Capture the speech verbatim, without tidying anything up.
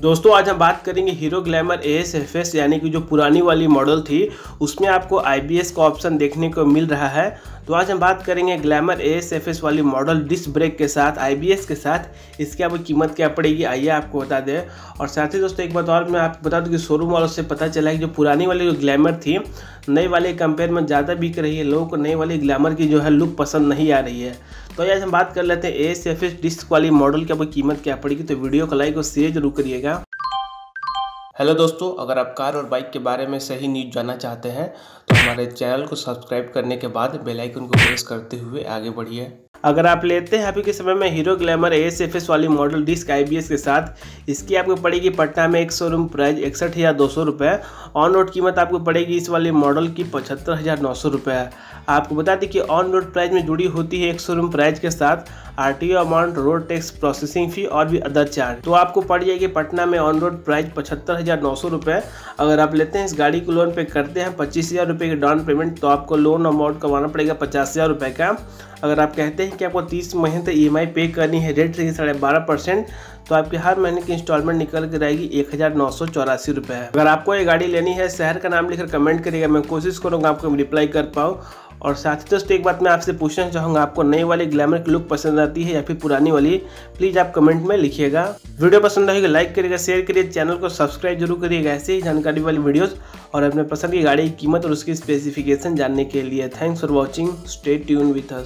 दोस्तों आज हम बात करेंगे Hero Glamour A S F S यानी कि जो पुरानी वाली मॉडल थी उसमें आपको आई बी एस का ऑप्शन देखने को मिल रहा है। तो आज हम बात करेंगे Glamour A S F S वाली मॉडल डिस्क ब्रेक के साथ आई बी एस के साथ इसकी आपको कीमत क्या पड़ेगी, आइए आपको बता दें। और साथ ही दोस्तों एक बात और मैं आपको बता दूं कि शोरूम वालों से पता चला है कि जो पुरानी वाली जो ग्लैमर थी नई वाले कंपेयर में ज़्यादा बिक रही है, लोगों को नई वाली ग्लैमर की जो है लुक पसंद नहीं आ रही है। तो आज हम बात कर लेते हैं A S F S disc वाली मॉडल की आपको कीमत क्या पड़ेगी। तो वीडियो को लाइक और शेयर जरूर करिएगा। हेलो दोस्तों, अगर आप कार और बाइक के बारे में सही न्यूज़ जानना चाहते हैं तो हमारे चैनल को सब्सक्राइब करने के बाद बेल आइकन को प्रेस करते हुए आगे बढ़िए। अगर आप लेते हैं अभी के समय में Hero Glamour A S F S वाली model disc I B S के साथ, इसकी आपको पड़ेगी पटना में एक शोरूम प्राइस इकसठ हज़ार दो सौ रुपये। ऑन रोड कीमत आपको पड़ेगी इस वाली मॉडल की पचहत्तर हज़ार नौ सौ रुपये। आपको बता दें कि ऑन रोड प्राइस में जुड़ी होती है एक शोरूम प्राइस के साथ R T O amount, road tax, processing fee और भी अदर चार्ज। तो आपको पड़ जाएगी पटना में ऑन रोड प्राइस पचहत्तर हज़ार नौ सौ रुपये। अगर आप लेते हैं इस गाड़ी को लोन पे करते हैं पच्चीस हज़ार रुपये की डाउन पेमेंट, तो आपको लोन अमाउंट करवाना पड़ेगा पचास हज़ार रुपये का। अगर आप कहते हैं कि आपको तीस महीने तक ई एम आई पे करनी है, रेट रहेगी साढ़े बारह परसेंट, तो आपकी हर महीने की इंस्टॉलमेंट निकल के रहेगी एक हज़ार नौ सौ चौरासी रुपये। अगर आपको ये गाड़ी लेनी है, शहर का नाम लिखकर कमेंट करिएगा, मैं कोशिश करूँगा आपको रिप्लाई कर पाऊँ। और साथ ही दोस्तों एक बात मैं आपसे पूछना चाहूँगा, आपको नई वाली ग्लैमर की लुक पसंद आती है या फिर पुरानी वाली, प्लीज़ आप कमेंट में लिखिएगा। वीडियो पसंद आएगी लाइक करिएगा, शेयर करिए, चैनल को सब्सक्राइब जरूर करिएगा ऐसे ही जानकारी वाली वीडियोस और अपने पसंद की गाड़ी की कीमत और उसकी स्पेसिफिकेशन जानने के लिए। Thanks for watching, stay tune with us.